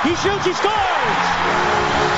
He shoots, he scores!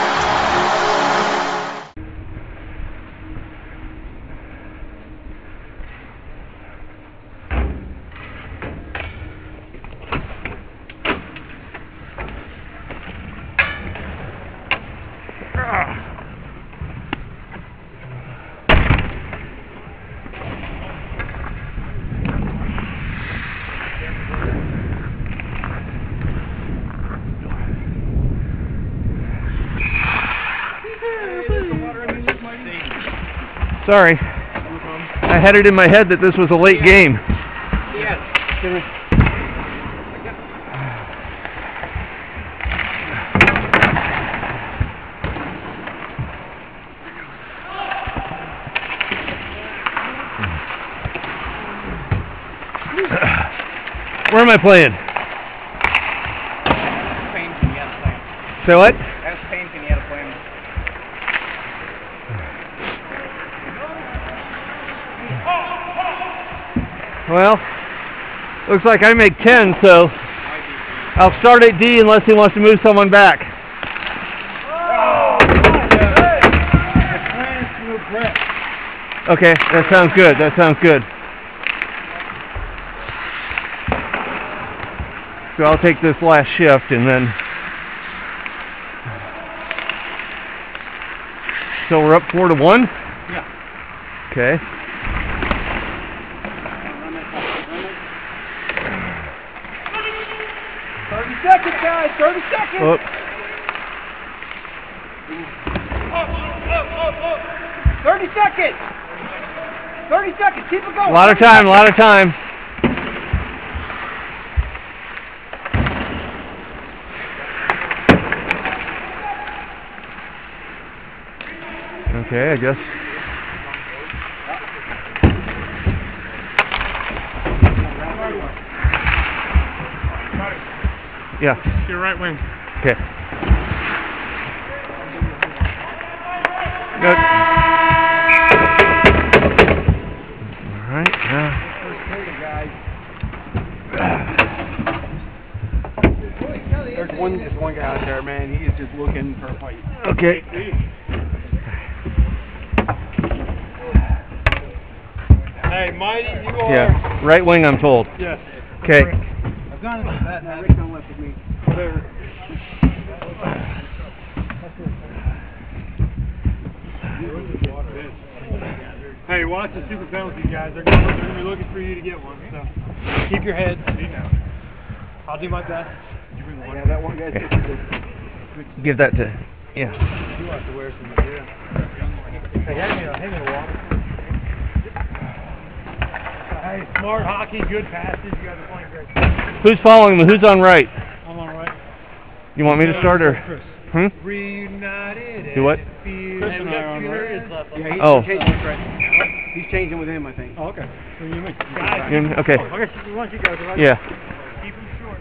Sorry. I had it in my head that this was a late game. Yes. Where am I playing? Say what? Ask Payne can you have to play him. Well, looks like I make 10, so I'll start at D unless he wants to move someone back. Okay, that sounds good. That sounds good. So I'll take this last shift and then. So we're up 4-1? Yeah. Okay. Seconds, guys. 30 seconds. Up. 30 seconds. 30 seconds. Keep it going. A lot of time. A lot of time. Okay, I guess. Yeah. Your right wing. Okay. Good. All right. There's one guy out there, man. He is just looking for a fight. Okay. Hey, Mighty, you are. Yeah. Right wing, I'm told. Yes. Okay. I've gone into that now. Rick don't left with me. Hey, watch the super penalty, guys. They're gonna be looking for you to get one. So keep your head. I'll do my best. Yeah, that one guy's Give that to. Yeah. You have to wear some material. Hey, hand me a water. Hey, smart hockey, good passes. You guys are playing great. Who's following me? Who's on right? I'm on right. You want me to start or? Chris. reunited. Do what? Chris and I are on right. Yeah, Oh. He's changing with him, I think. Oh, okay. So you make Okay. Okay, why don't you guys? Yeah. Keep them short.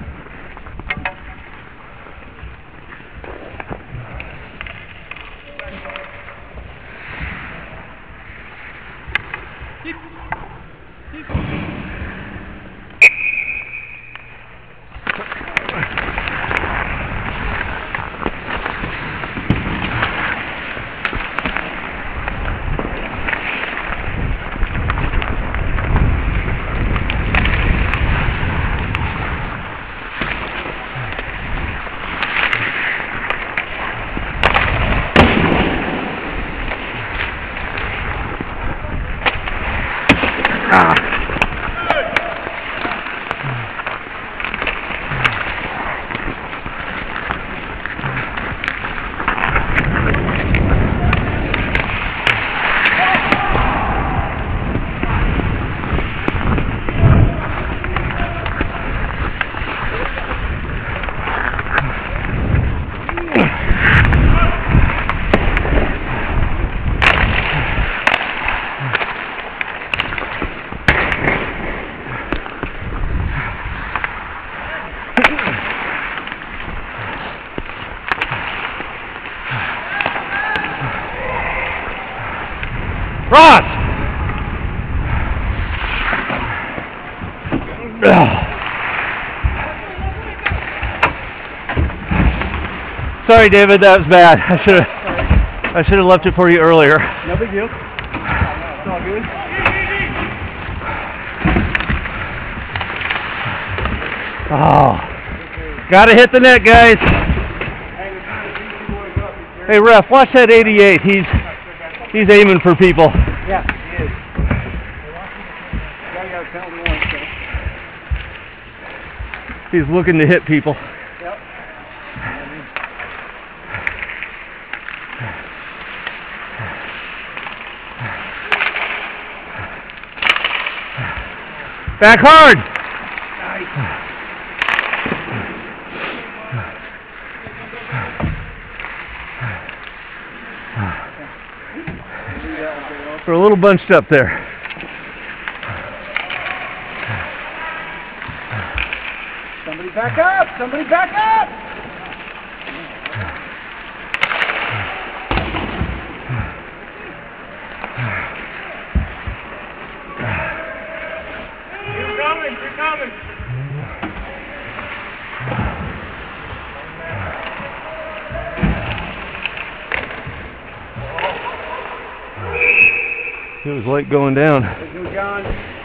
Ross! Sorry, David, that was bad. I should have left it for you earlier. No big deal. It's all good. Oh, gotta hit the net, guys. Hey, ref, watch that 88. He's aiming for people. Yeah, he is. Got a penalty once, so. He's looking to hit people. Yep. Back hard. We're a little bunched up there. Somebody back up! Somebody back up! You're coming, you're coming. It was late going down. Let's go, John.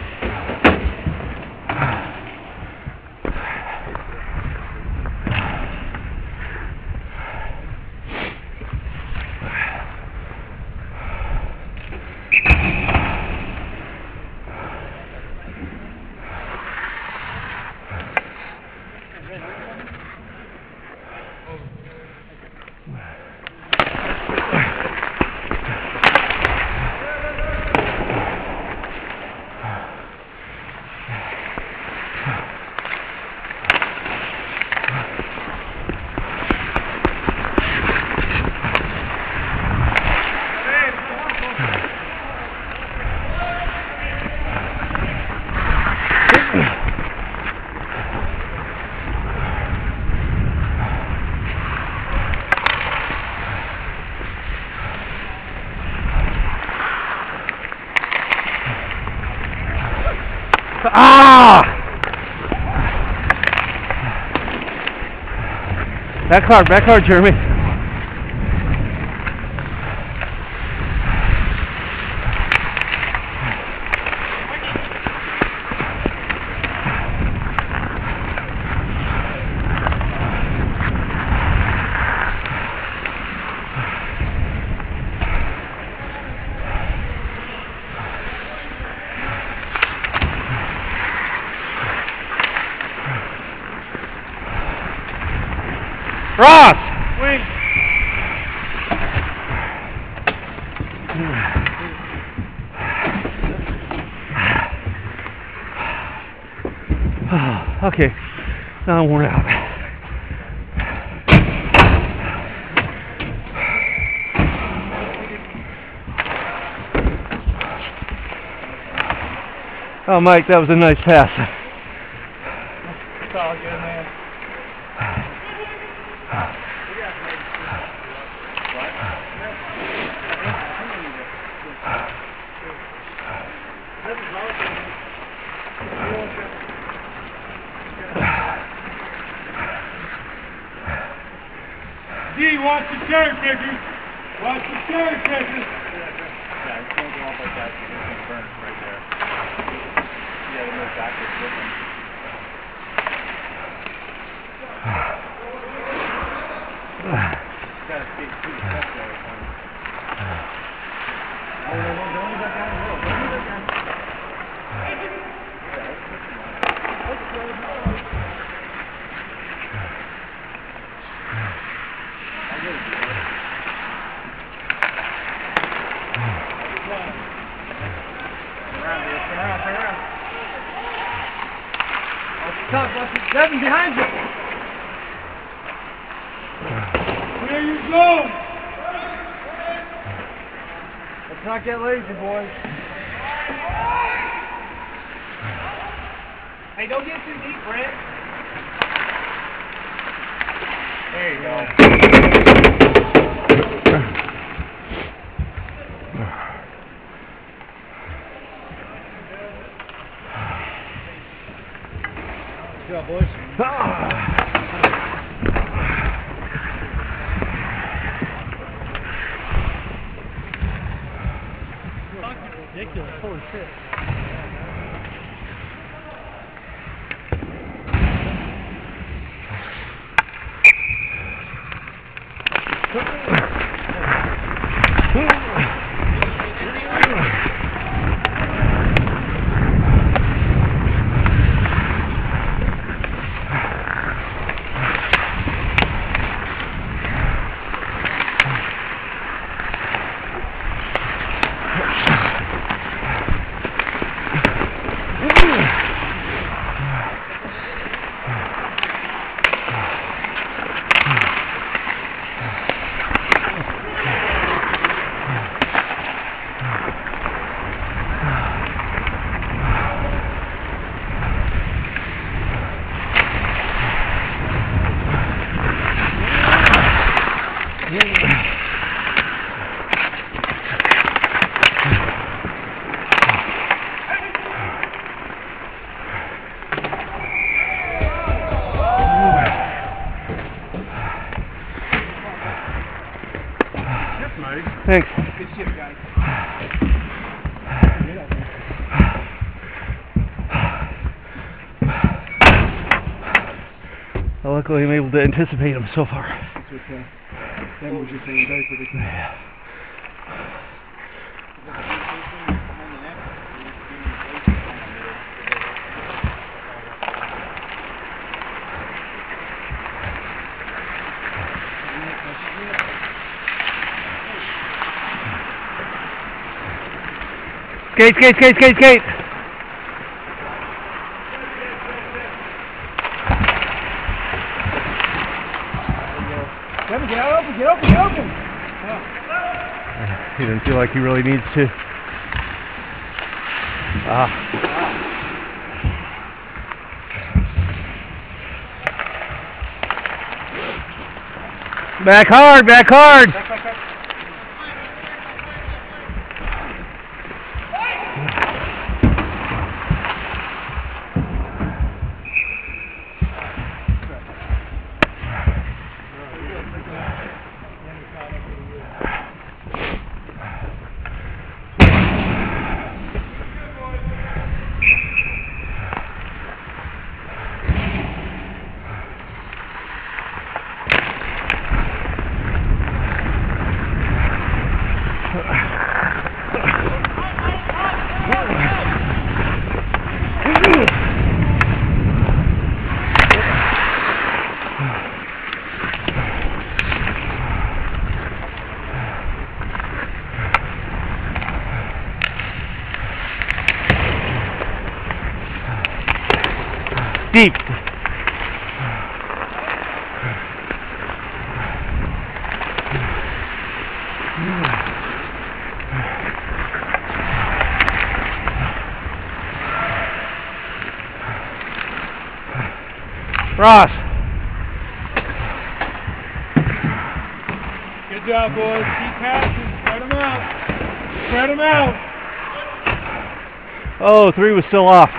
Ah! Back hard, Jeremy. Ross! Wing. Okay, now I'm worn out. Oh, Mike, that was a nice pass. It's all good, man. D, watch the cherry pickers. Watch the cherry pickers. Yeah, it's going to go off like that. It's going to burn right there. Yeah, they move backwards with them. Got to speak to the test there. Don't leave that guy in the middle. Don't leave that guy. Devin, behind you! There you go. Let's not get lazy, boys. Hey, don't get too deep, Brent. There you go. Good job, boys. Holy shit. Thanks. Good shit, guys. Well, luckily I'm able to anticipate them so far. That's what Sam was just saying, very predictable. Yeah. Skate, skate, skate, skate, skate! Kevin, get open, get open, get open! He doesn't feel like he really needs to. Back hard, back hard! Deep. Ross. Good job, boys. Keep passing. Spread them out. Spread them out. Oh, 3 was still off.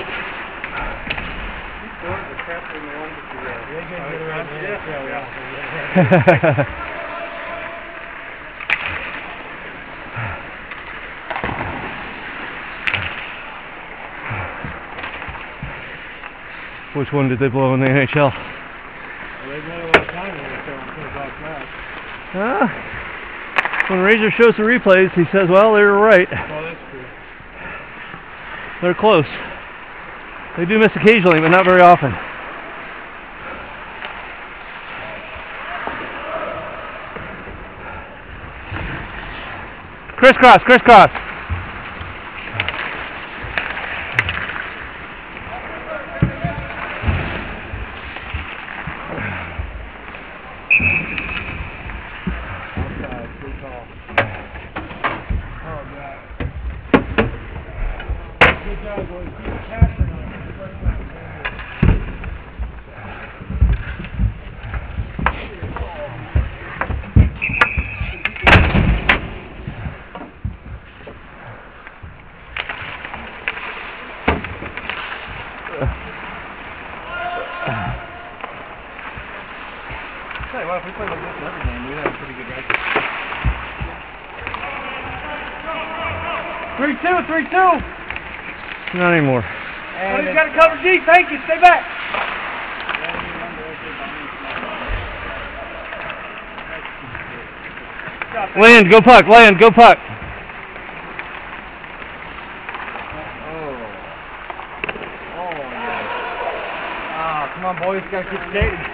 Which one did they blow in the NHL? Well, they've had a lot of time when they're showing off. When Razor shows the replays, he says, well, they were right. Well, that's true. They're close. They do miss occasionally, but not very often. Crisscross, crisscross. Tell you what, if we played like this every game, we'd have a pretty good record. 3-2, 3-2. Not anymore. And he's got to cover G. Thank you. Stay back. Land, go puck, land, go puck. Come on, boys. Got to keep skating.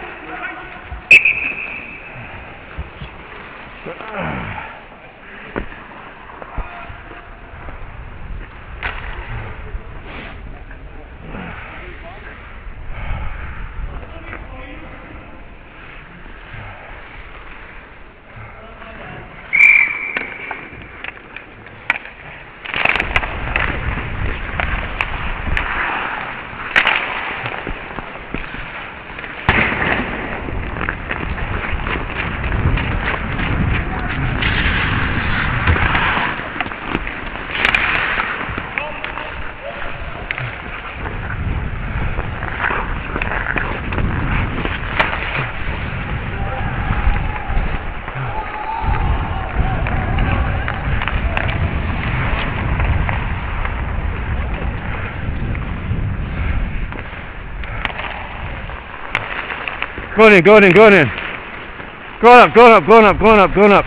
Going in, going in, going in. Going up, going up, going up, going up, going up.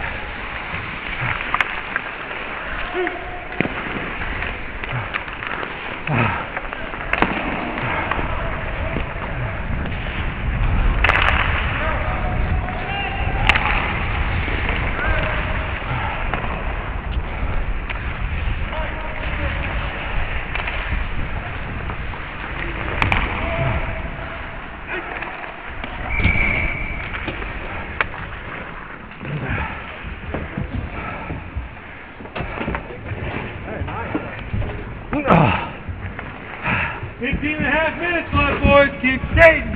Boys, keep skating.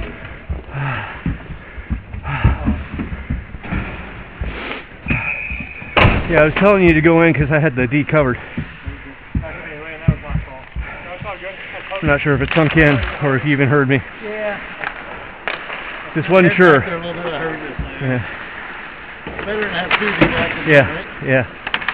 Yeah, I was telling you to go in because I had the D covered. I'm not sure if it sunk in or if you even heard me. Yeah. Just wasn't sure. Yeah. Better than have Susie back in Yeah, there, right? yeah.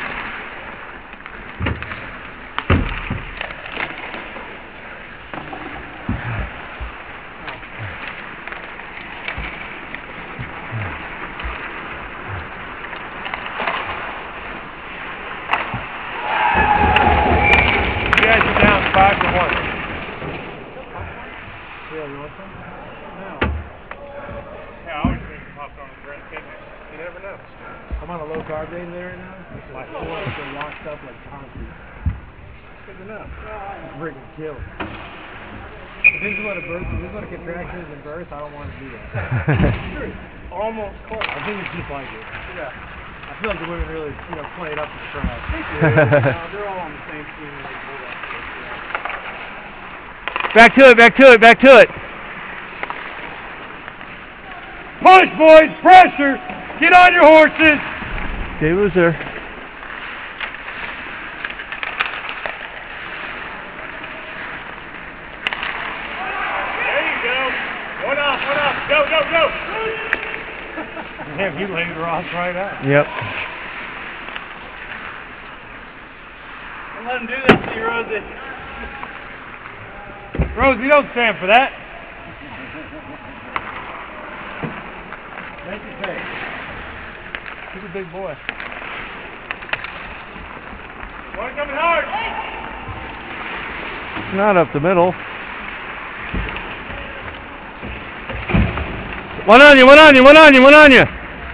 I'm on a low carb day today right now. My core is locked up like concrete. Good enough. It's freaking killed. If this is what a birth, if this is what a contraction is in birth, I don't want to do that. Almost close. I think it's just like it. Yeah. I feel like the women really, play it up to the crowd. They're all on the same team when they pull that shit. Yeah. Back to it, back to it, back to it. Push, boys! Pressure! Get on your horses! Dave was there. There you go. One up. Go, go, go! Damn, you laid Ross right out. Yep. Don't let him do that to you, Rosie. Rosie, don't stand for that. Make it pay. He's a big boy. One coming hard. Not up the middle. One on you, one on you, one on you, one on you.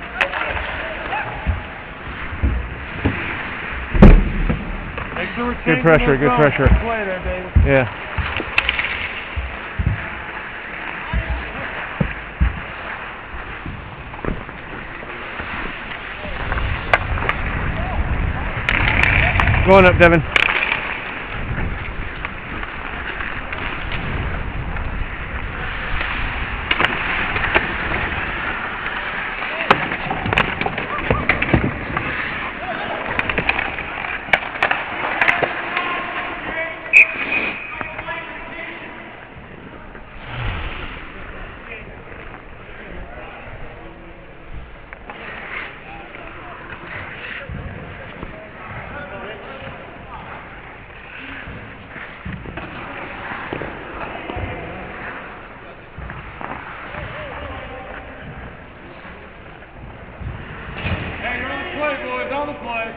Make sure we're Good pressure, good pressure. Play there, baby. Yeah. Going up, Devin. on the play.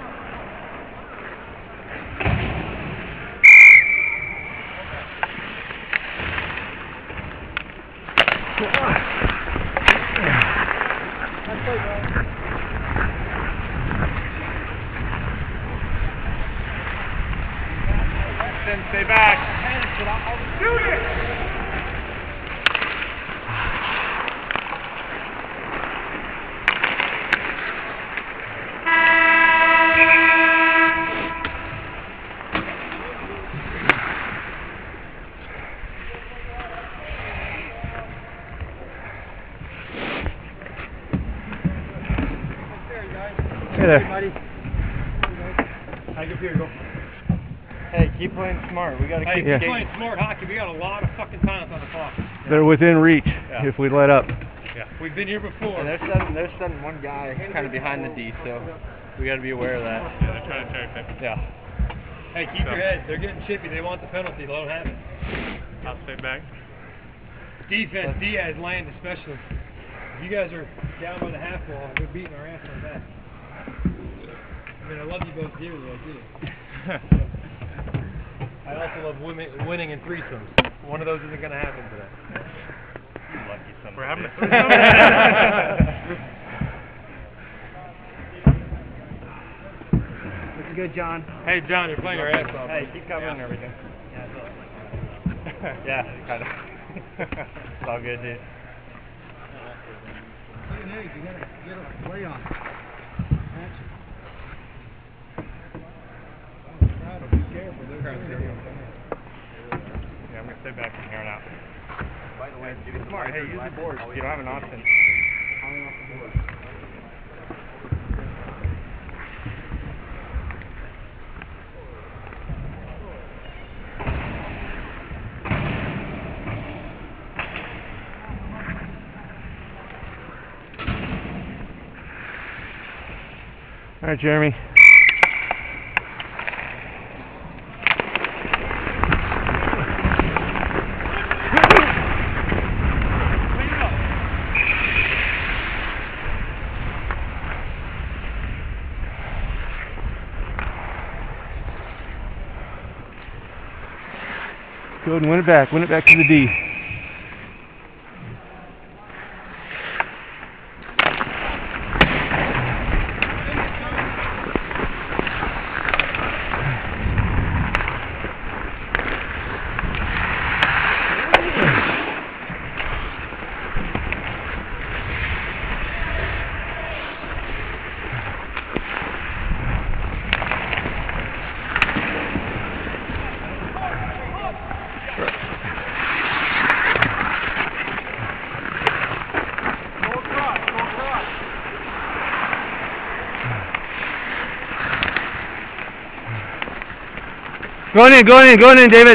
Stay back. Shoot it! Hey there. How you feel? Go. Hey, keep playing smart. We gotta Hey, keep Yeah. keep playing smart hockey. We got a lot of fucking times on the clock. They're within reach Yeah. if we let up. Yeah. We've been here before. And they're setting one guy kind of behind the D, so we got to be aware of that. Yeah, they're trying to cherry pick. Yeah. Hey, keep your head. They're getting chippy. They want the penalty. Let them have it. I'll stay back. Defense, Diaz, land especially. If you guys are down by the half wall, we're beating our ass on that. I mean, I love you both dearly, I do. I also love winning in threesomes. One of those isn't going to happen today. You lucky son of We're a having a bitch. threesome? Looking good, John. Hey, John, you're playing your ass off. Hey, keep covering everything. Yeah, kind of. It's all good, dude. Hey, you gotta get a play on. Yeah, I'm gonna stay back from here on out. By the way, Be smart. Hey, use the board. You don't have an option. All right, Jeremy. Go ahead and win it back. Win it back to the D. Going in, David.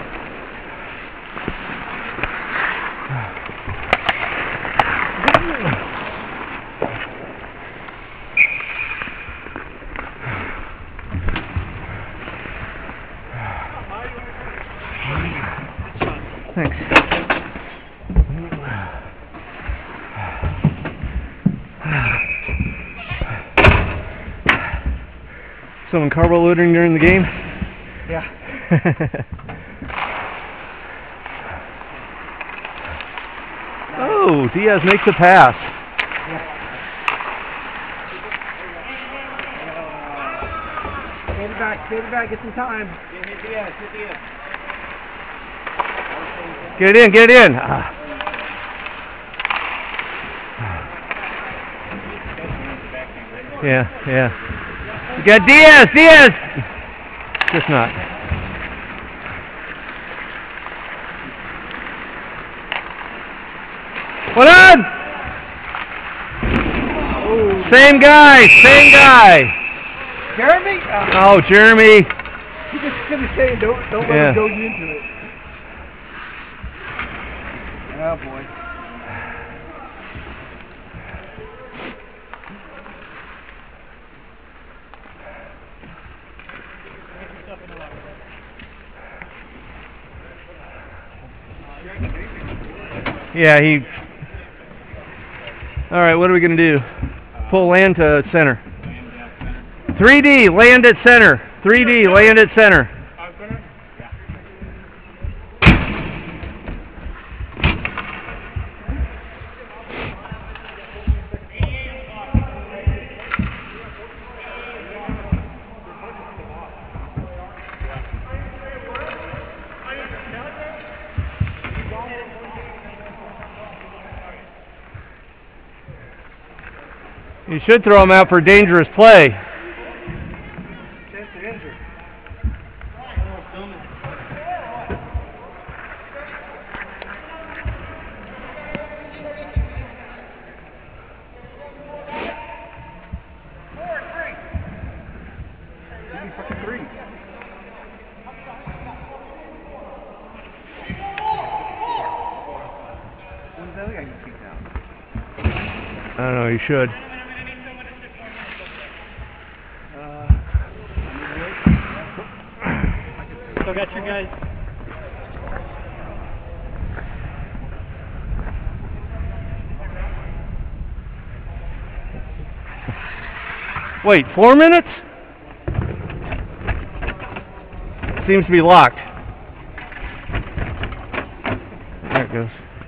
Thanks. Someone carbo loading during the game? Yeah. Oh, Diaz makes a pass. Stay back, get some time. Get it in. Yeah. You got Diaz. Just not. What on? Oh. Same guy. Jeremy? Oh, Jeremy. You just gonna say don't let him go into it. Oh boy. Yeah, All right, what are we going to do? Pull land to center. 3D, land at center. 3D, land at center. You should throw him out for dangerous play. Chance to injure. Give me fucking 3. When's the other guy get kicked out? I don't know, you should. Still got your guys. Wait, 4 minutes? Seems to be locked. There it goes.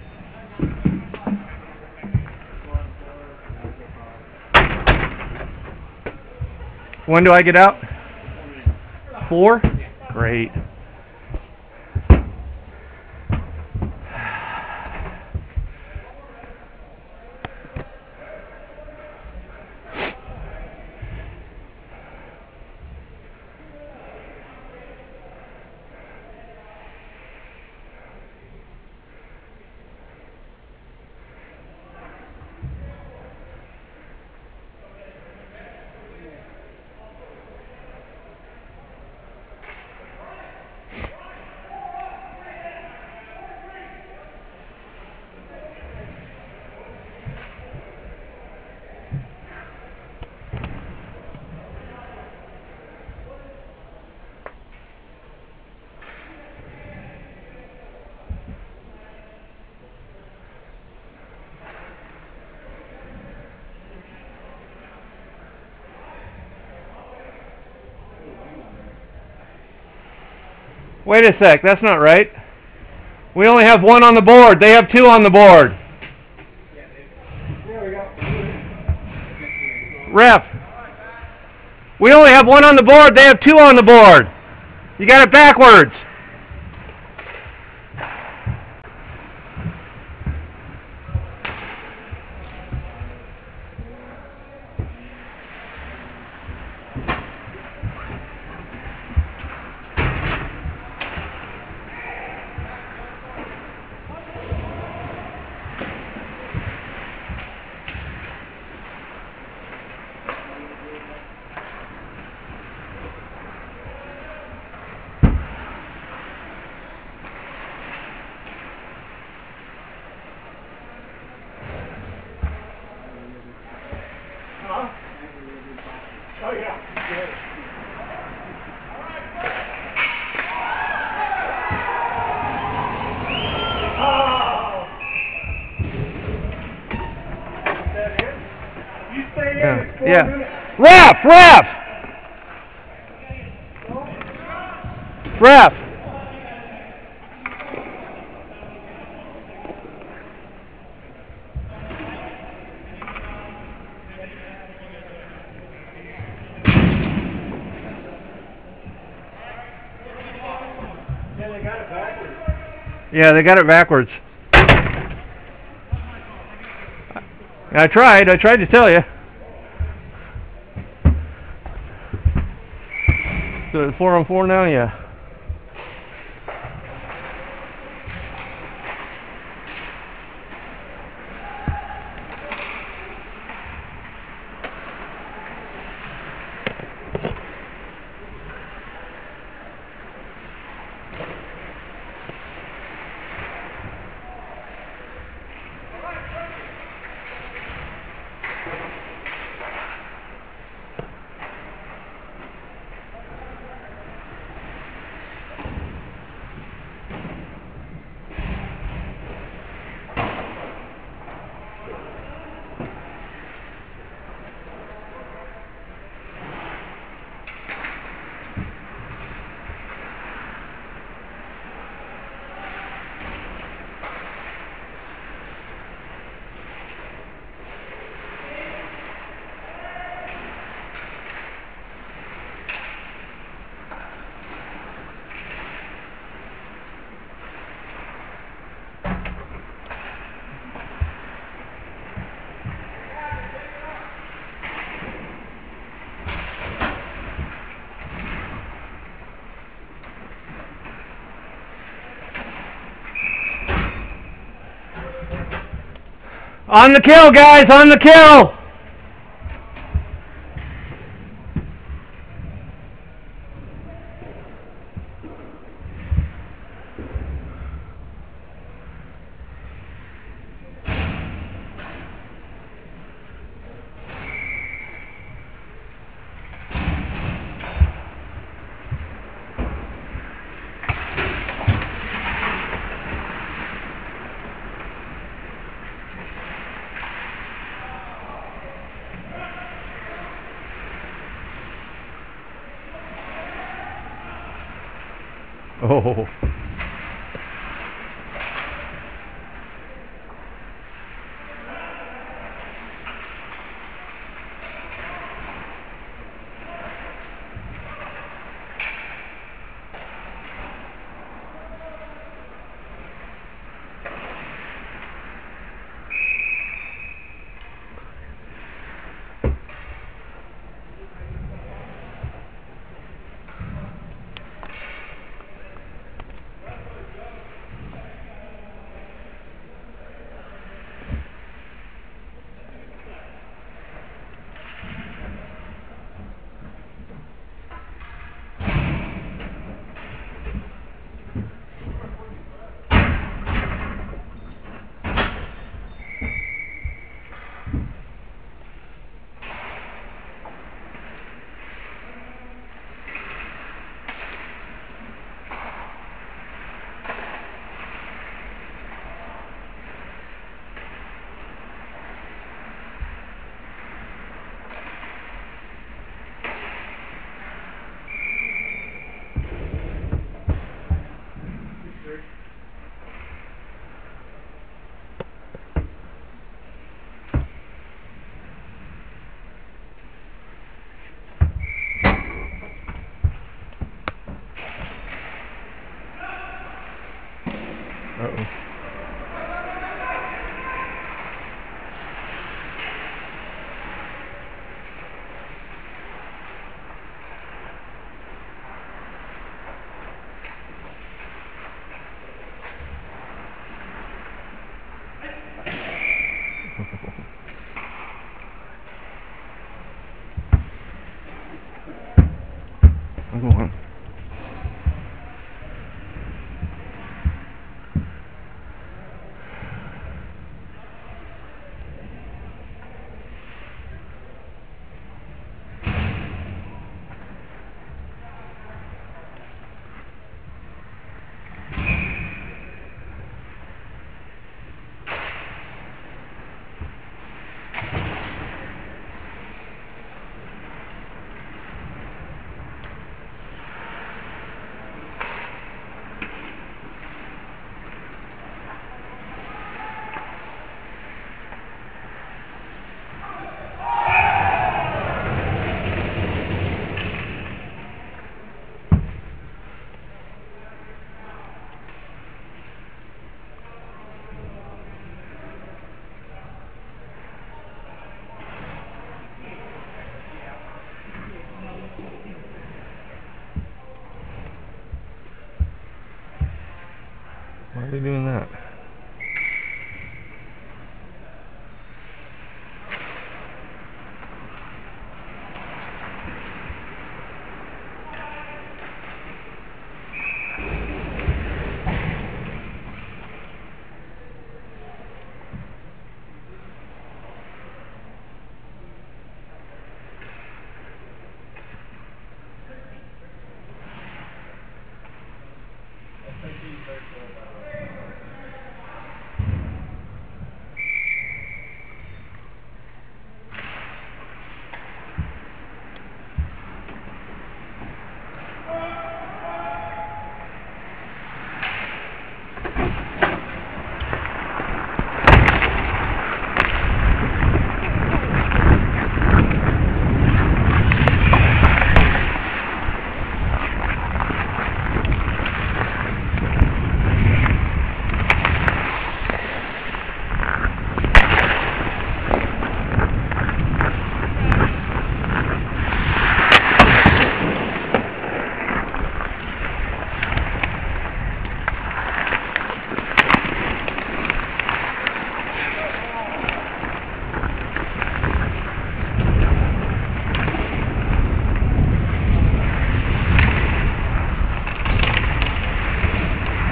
When do I get out? 4? Great. Wait a sec, that's not right. We only have 1 on the board. They have 2 on the board. Ref. We only have 1 on the board. They have 2 on the board. You got it backwards. Oh yeah. Oh. Is that it? You stay in for 4 minutes. Ref! Ref! Yeah, they got it backwards. Yeah, they got it backwards. I tried to tell you. So it's 4-on-4 now, yeah. On the kill, guys, on the kill! Oh.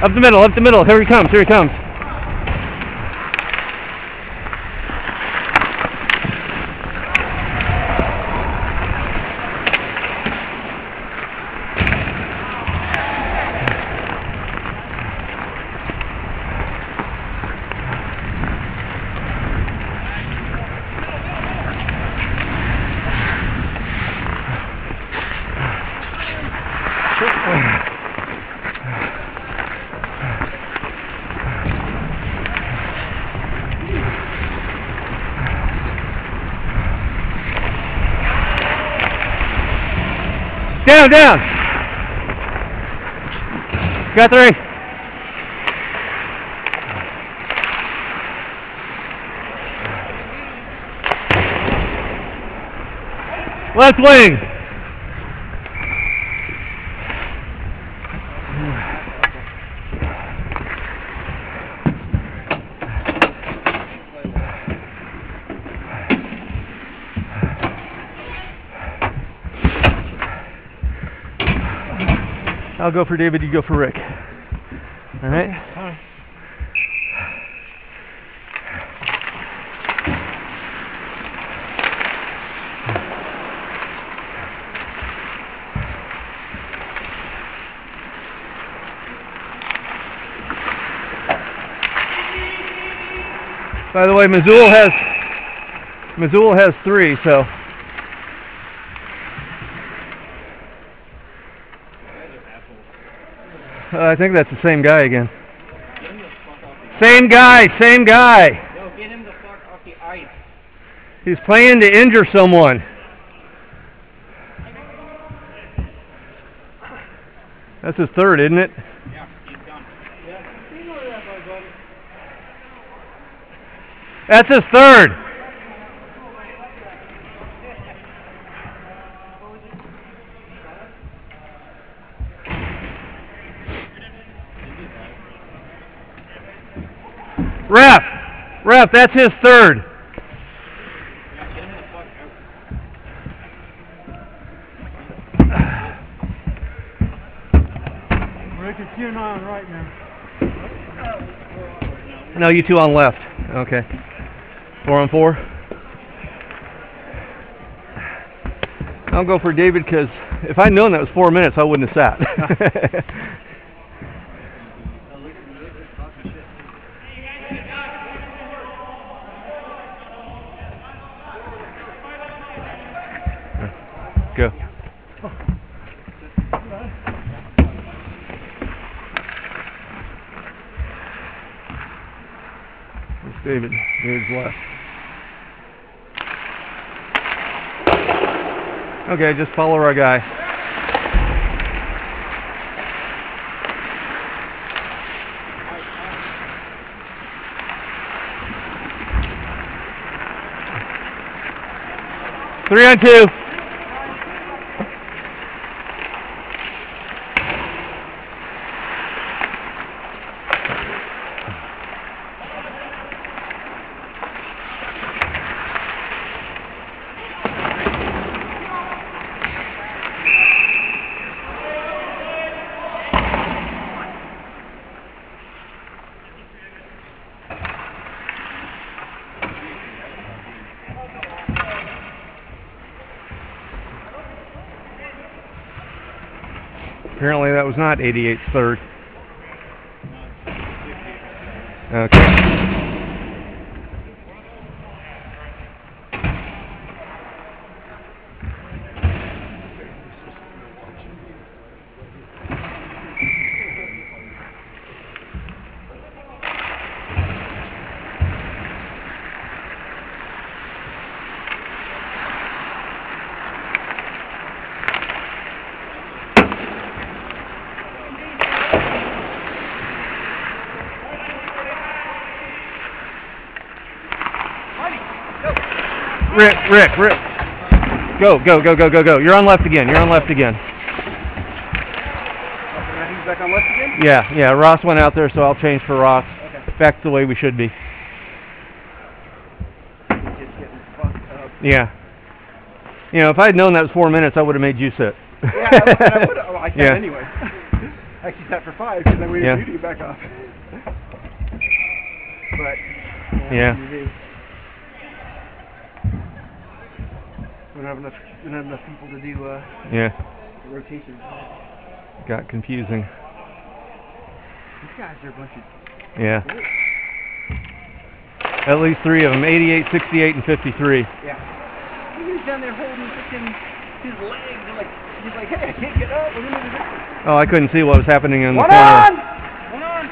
Up the middle, up the middle. Here he comes, here he comes. Down, down. Got 3. Left wing. I'll go for David, you go for Rick. All right? By the way, Missoula has 3, so. I think that's the same guy again. Same guy, same guy. Yo, get him the fuck off the ice. He's playing to injure someone. That's his 3rd, isn't it? Yeah, he's done. Yeah, you know that, my buddy. That's his 3rd. Ref, that's his 3rd. Rick, it's you and I on right now. No, you 2 on left. Okay. 4 on 4. I'll go for David because if I'd known that was 4 minutes, I wouldn't have sat. Go. It's David. David's left. Okay, just follow our guy. Three on 2. Apparently that was not 88's 3rd. Okay. Rick. Go. You're on left again. He's back on left again? Yeah. Ross went out there, so I'll change for Ross. Okay. Back to the way we should be. Just getting fucked up. Yeah. You know, if I had known that was 4 minutes, I would have made you sit. Yeah, I would have. Well, I can't Yeah. anyway. I actually sat for 5 because I waited Yeah. for you to get back off. But Yeah. TV. We don't have enough people to do Yeah. rotations. Got confusing. These guys are a bunch of. Yeah. At least 3 of them. 88, 68, and 53. Yeah. He was down there holding freaking his legs and he's like, hey, I can't get up. What am I gonna do? Oh, I couldn't see what was happening in the One corner. on! One on!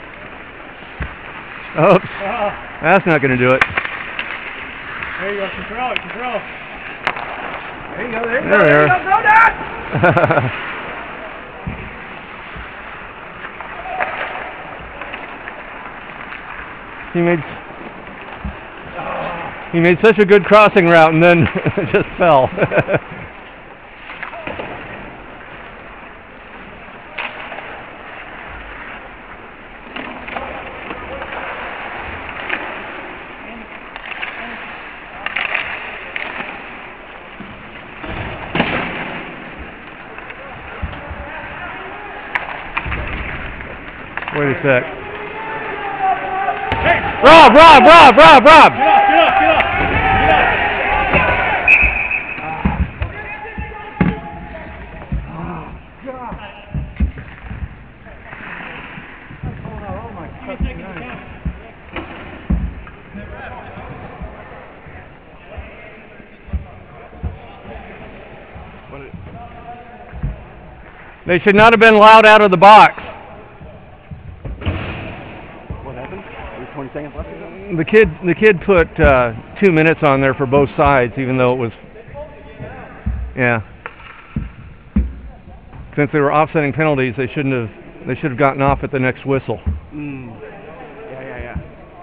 Oops. That's not going to do it. There you go, control it, control. There you go, there you There go, we there you are. go, go down! He made such a good crossing route and then just fell. Wait a sec. Hey! Rob! Get up, get up, get up! Get up! They should not have been allowed out of the box. What happened? There's 20 seconds left or something? The kid put 2 minutes on there for both sides, even though it was, yeah. Since they were offsetting penalties, they should have gotten off at the next whistle. Yeah.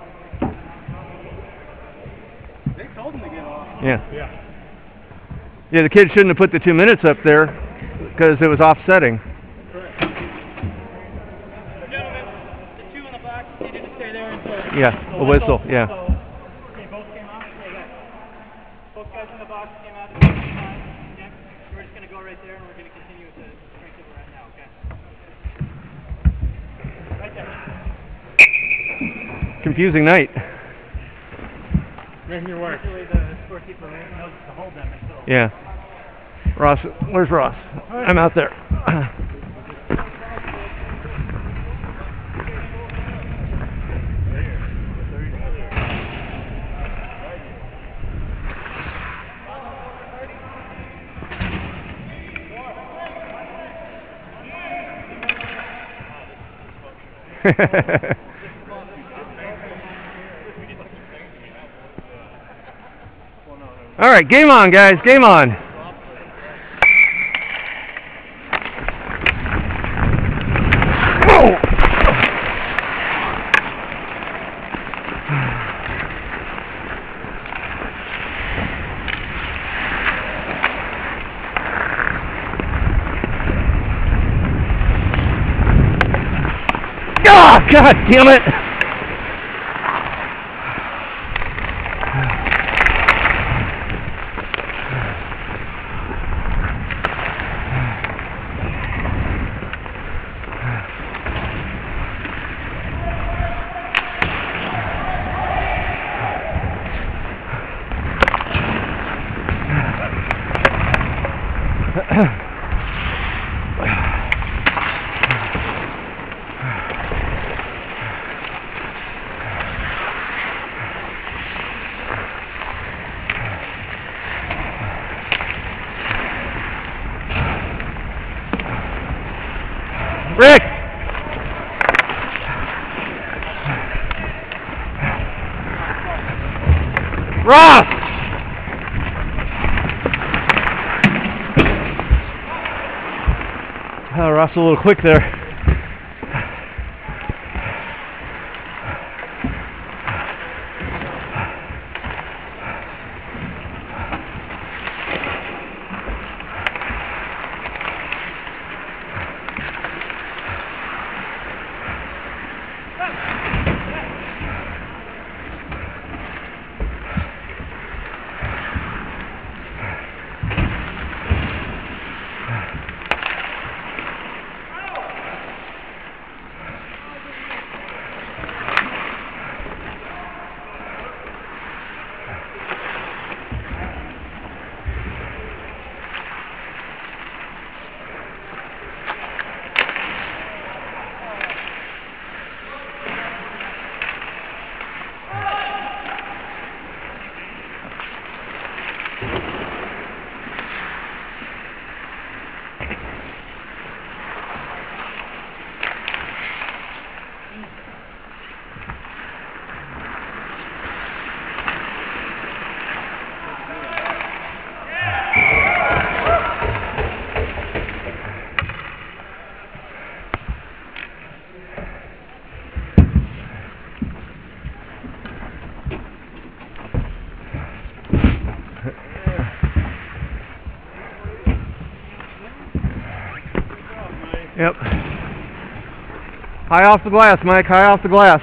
They told him to get off. Yeah. Yeah. Yeah, the kid shouldn't have put the 2 minutes up there because it was offsetting. Correct. Gentlemen, the 2 in the box needed to stay there until Yeah, a whistle. Yeah. So, they both came out. Both guys in the box came out at the same time. Okay. We're just going to go right there and we're going to continue with the strength that we're at now. Okay. Right there. Confusing night. Making your work. Usually the scorekeeper knows to hold them until. Yeah. Ross, where's Ross? I'm out there. All right, game on, guys. Game on. Oh, God damn it! Rick! Ross! Oh, Ross a little quick there. Yep. High off the glass, Mike. High off the glass.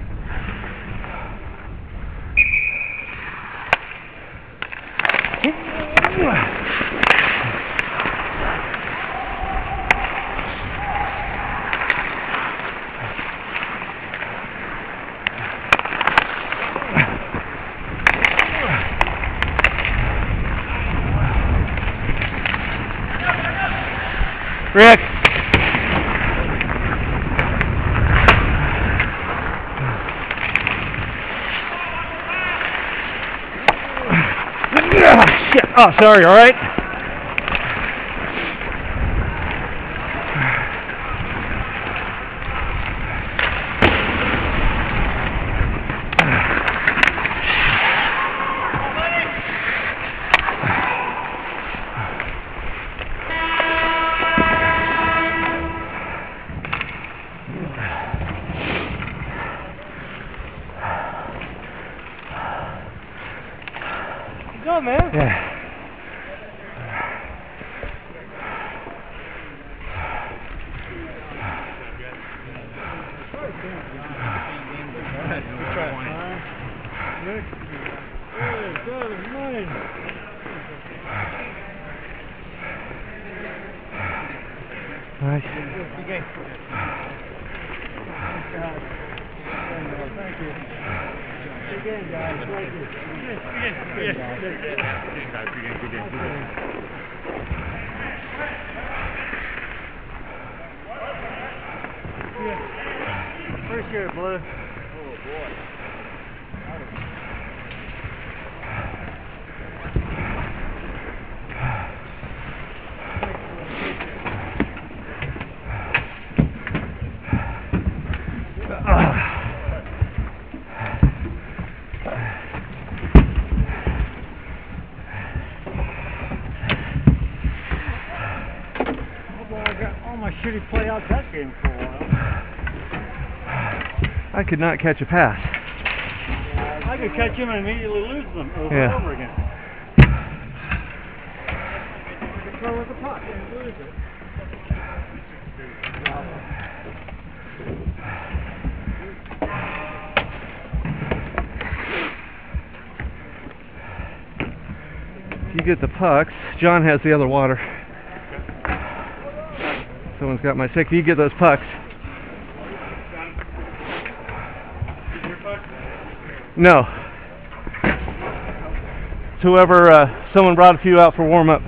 Rick. Shit. Oh, sorry, all right? Good job, man. Yeah. Nice. Thank you. Good game, guys. Thank you. Good game. Appreciate it, Blue. Oh, boy. My shitty play out that game for a while. I could not catch a pass. I could catch him and immediately lose them over and over again. I could throw with the puck and lose it. If you get the pucks, John has the other water. Someone's got my stick. If you get those pucks. No. It's whoever, someone brought a few out for warm-up.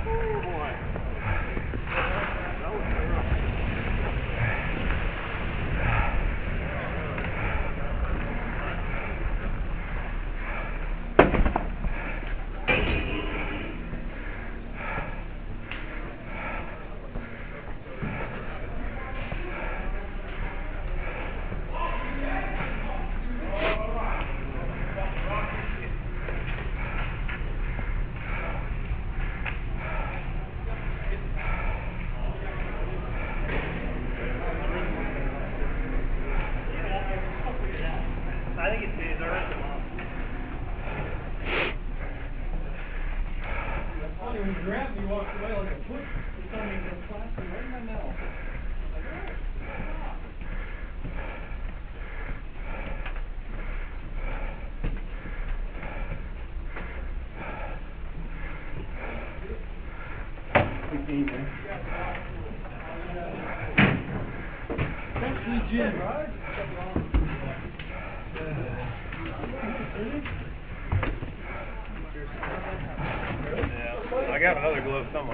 I think it's his. When he grabbed me, he walked away like a foot. He told me to slap me right in my mouth. Good game, man. Thanks, Jan. I got another glove somewhere.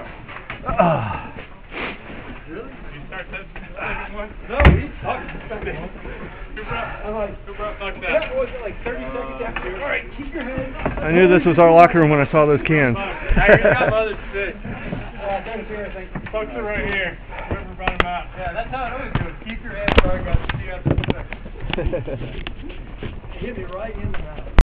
Really? Did you start that second one? No, he's talking. I'm like, Fuck that. that was like 30 seconds after. All right, keep your head. I knew this was our locker room when I saw those cans. I got my other stick. Thanks here, I think. Folks are right here. Whoever brought them out. Yeah, that's how it always goes. Keep your head. Sorry, guys. See you after the second. Hit me right in the mouth.